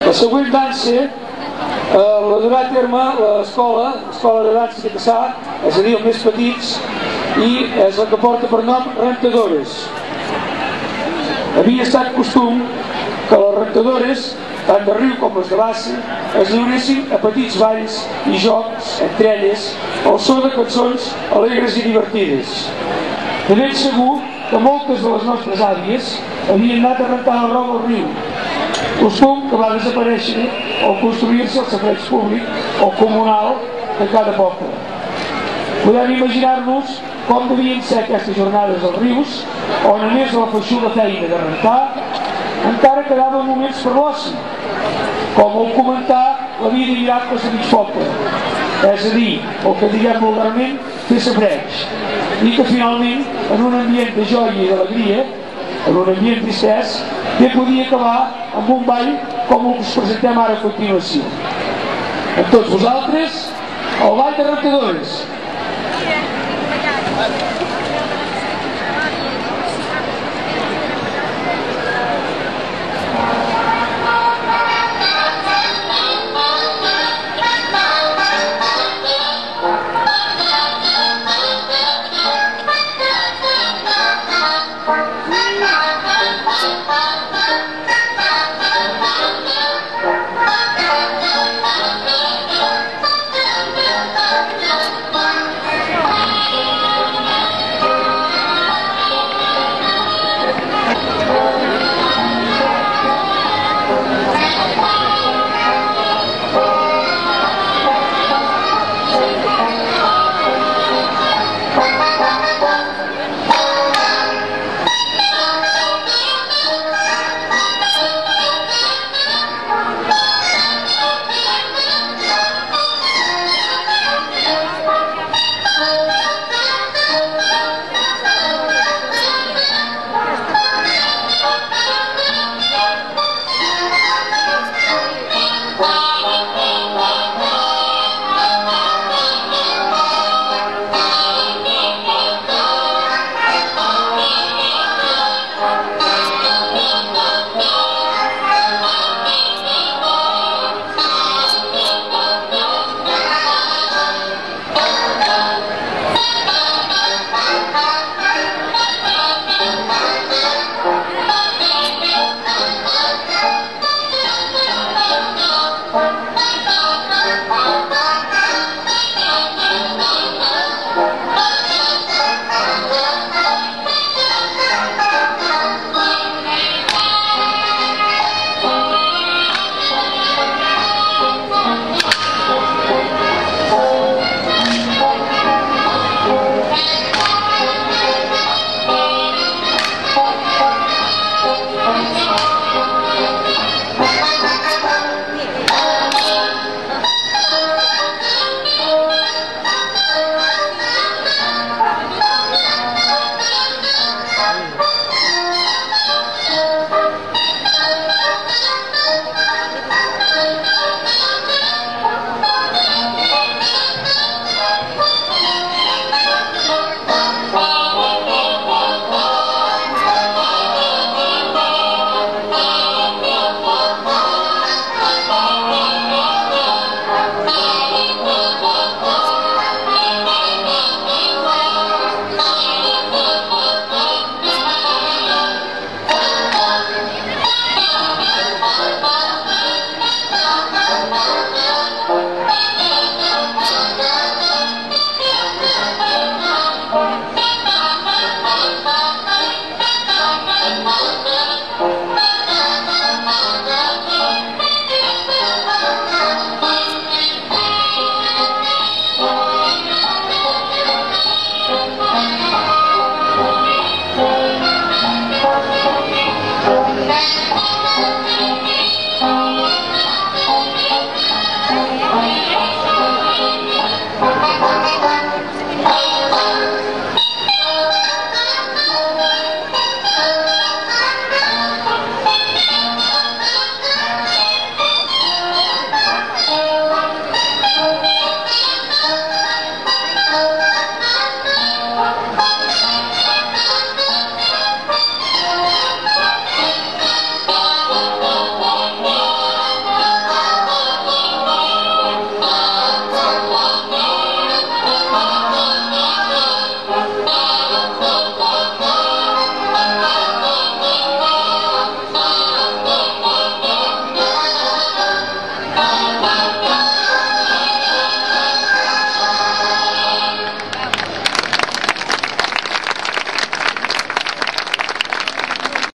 La següent dansa la durà a terme l'escola de dansa de Cassà, és a dir, els més petits, i és la que porta per nom Rentadores. Havia estat costum que les rentadores, tant de riu com les de bassa, es lliuressin a petits balls i jocs, entre elles, al so de cançons alegres i divertides. De ben segur que moltes de les nostres àvies havien anat a rentar la roba al riu, costum que va desaparèixer al construir-se el safareig públic o comunal de cada poble. Podem imaginar-nos com devien ser aquestes jornades als rius, on a més de la feixuga feina de rentar, encara quedaven moments per l'oci, com el comentar la vida i miracles de mig poble, és a dir, el que diguem vulgarment, fer safareig, i que finalment, en un ambient de joia i d'alegria, en un ambient distès, bé podia acabar amb un ball com el que us presentem ara a continuació. Amb tots vosaltres, el ball de Rentadores.